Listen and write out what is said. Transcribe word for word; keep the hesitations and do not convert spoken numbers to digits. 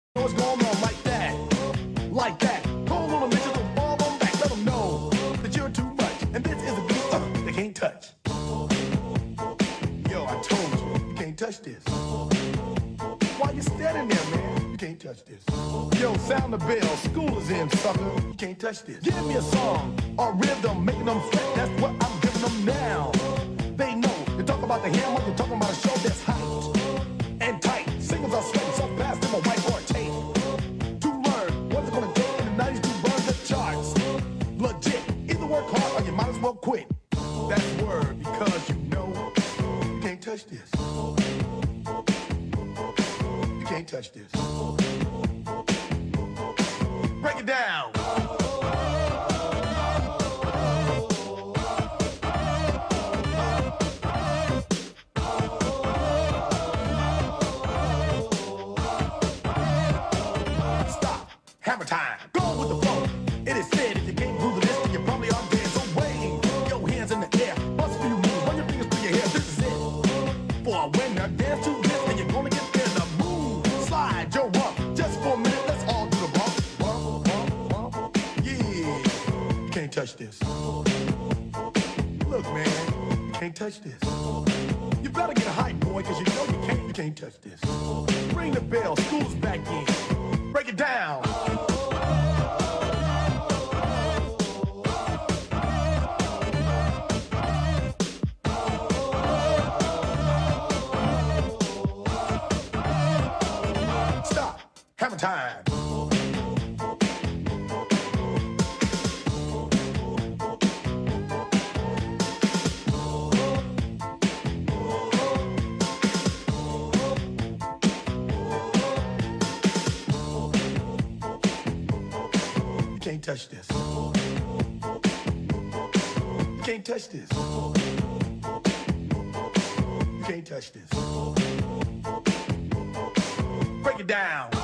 What's going on like that? Like that. Call on them bitches and fall on back. Let them know that you're too much. And this is a beat uh, they can't touch. Yo, I told you, you can't touch this. Why you standing there, man? You can't touch this. Yo, sound the bell. School is in, sucker. You can't touch this. Give me a song or rhythm, making them sweat. That's what I'm giving them now. They know. You talk about the hammer, you're talking about a show that's hyped and tight. Singles are sweating so fast in my whiteboard tape. To learn what's it gonna take in the nineties to burn the charts. Legit. Either work hard or you might as well quit. That's word because you know you can't touch this. You can't touch this. Break it down. Hammer time. Go with the flow. It is said if you can't do this, then you probably are dead. So wave your hands in the air. Bust a few moves. Run your fingers through your hair. This is it. For a winner, dance to this, and you're gonna get there. The move, slide your rump. Just for a minute, let's all do the bump. Bump, bump, bump. Yeah. You can't touch this. Look, man. You can't touch this. You better get hype, boy, because you know you can't. You can't touch this. Ring the bell. School's back in. Break it down. Stop. Hammer time. You can't touch this. You can't touch this. You can't touch this. Break it down.